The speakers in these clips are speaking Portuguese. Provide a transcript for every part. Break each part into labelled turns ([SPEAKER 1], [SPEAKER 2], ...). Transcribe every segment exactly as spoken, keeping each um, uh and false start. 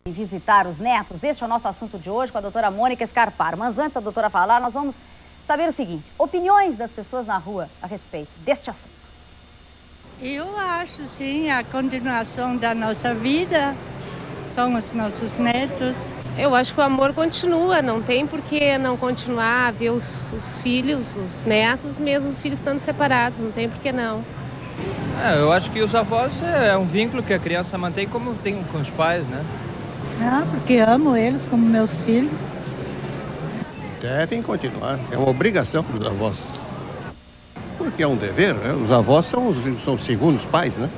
[SPEAKER 1] E visitar os netos, este é o nosso assunto de hoje com a doutora Mônica Scarparo. Mas antes da doutora falar, nós vamos saber o seguinte: opiniões das pessoas na rua a respeito deste assunto.
[SPEAKER 2] Eu acho, sim, a continuação da nossa vida são os nossos netos.
[SPEAKER 3] Eu acho que o amor continua, não tem por que não continuar a ver os, os filhos, os netos, mesmo os filhos estando separados, não tem por que não.
[SPEAKER 4] É, eu acho que os avós é um vínculo que a criança mantém como tem com os pais, né?
[SPEAKER 5] Ah, porque amo eles como meus filhos.
[SPEAKER 6] Devem continuar, é uma obrigação dos avós. Porque é um dever, né? Os avós são os, são os segundos pais, né?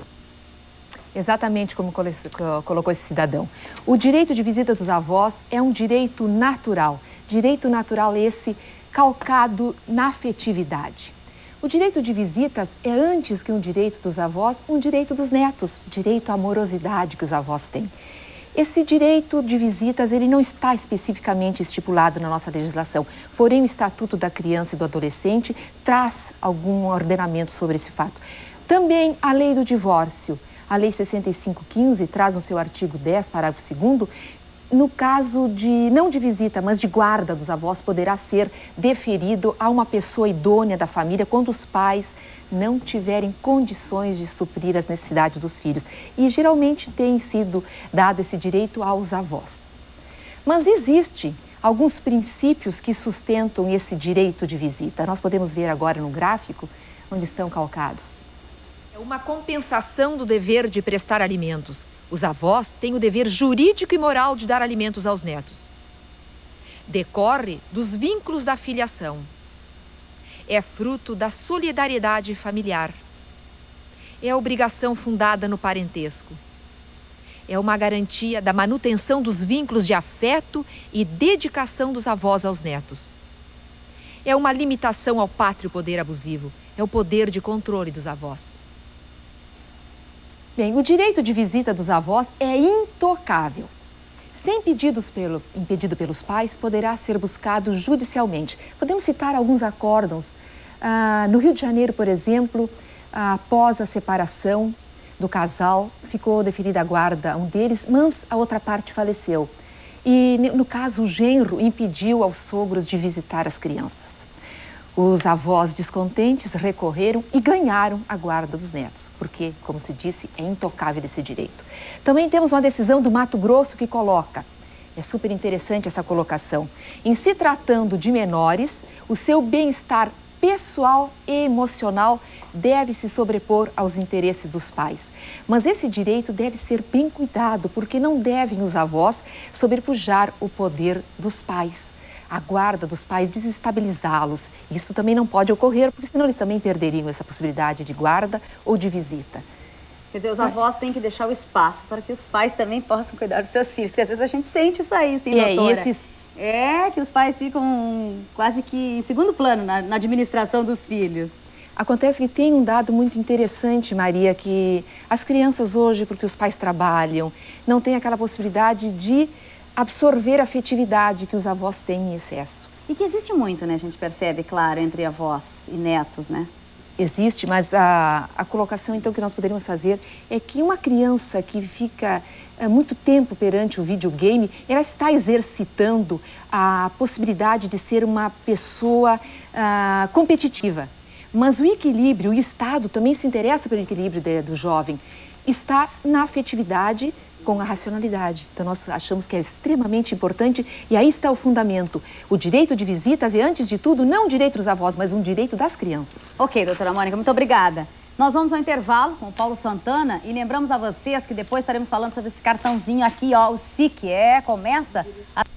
[SPEAKER 7] Exatamente como colocou esse cidadão. O direito de visita dos avós é um direito natural. Direito natural esse calcado na afetividade. O direito de visitas é, antes que um direito dos avós, um direito dos netos. Direito à amorosidade que os avós têm. Esse direito de visitas, ele não está especificamente estipulado na nossa legislação. Porém, o Estatuto da Criança e do Adolescente traz algum ordenamento sobre esse fato. Também a lei do divórcio. A Lei sessenta e cinco quinze traz no seu artigo dez, parágrafo segundo, no caso de, não de visita, mas de guarda dos avós, poderá ser deferido a uma pessoa idônea da família quando os pais não tiverem condições de suprir as necessidades dos filhos. E geralmente tem sido dado esse direito aos avós. Mas existem alguns princípios que sustentam esse direito de visita. Nós podemos ver agora no gráfico onde estão calcados.
[SPEAKER 8] Uma compensação do dever de prestar alimentos. Os avós têm o dever jurídico e moral de dar alimentos aos netos. Decorre dos vínculos da filiação. É fruto da solidariedade familiar. É a obrigação fundada no parentesco. É uma garantia da manutenção dos vínculos de afeto e dedicação dos avós aos netos. É uma limitação ao pátrio poder abusivo. É o poder de controle dos avós.
[SPEAKER 7] Bem, o direito de visita dos avós é intocável. Sem pedidos pelo, impedido pelos pais, poderá ser buscado judicialmente. Podemos citar alguns acórdãos. Ah, no Rio de Janeiro, por exemplo, ah, após a separação do casal, ficou deferida a guarda a um deles, mas a outra parte faleceu. E, no caso, o genro impediu aos sogros de visitar as crianças. Os avós descontentes recorreram e ganharam a guarda dos netos, porque, como se disse, é intocável esse direito. Também temos uma decisão do Mato Grosso que coloca, é super interessante essa colocação, em se tratando de menores, o seu bem-estar pessoal e emocional deve se sobrepor aos interesses dos pais. Mas esse direito deve ser bem cuidado, porque não devem os avós sobrepujar o poder dos pais. A guarda dos pais, desestabilizá-los. Isso também não pode ocorrer, porque senão eles também perderiam essa possibilidade de guarda ou de visita.
[SPEAKER 1] Quer dizer, os avós têm que deixar o espaço para que os pais também possam cuidar dos seus filhos, porque às vezes a gente sente isso aí, sim,
[SPEAKER 7] é,
[SPEAKER 1] doutora.
[SPEAKER 7] E esses...
[SPEAKER 1] É, que os pais ficam quase que em segundo plano na, na administração dos filhos.
[SPEAKER 7] Acontece que tem um dado muito interessante, Maria, que as crianças hoje, porque os pais trabalham, não têm aquela possibilidade de absorver a afetividade que os avós têm em excesso.
[SPEAKER 1] E que existe muito, né? A gente percebe, claro, entre avós e netos, né?
[SPEAKER 7] Existe, mas a, a colocação, então, que nós poderíamos fazer é que uma criança que fica é, muito tempo perante o videogame, ela está exercitando a possibilidade de ser uma pessoa ah, competitiva. Mas o equilíbrio, e o Estado também se interessa pelo equilíbrio de, do jovem, está na afetividade com a racionalidade. Então, nós achamos que é extremamente importante e aí está o fundamento. O direito de visitas é, antes de tudo, não um direito dos avós, mas um direito das crianças.
[SPEAKER 1] Ok, doutora Mônica, muito obrigada. Nós vamos ao intervalo com o Paulo Santana e lembramos a vocês que depois estaremos falando sobre esse cartãozinho aqui, ó, o S I C. É, começa a...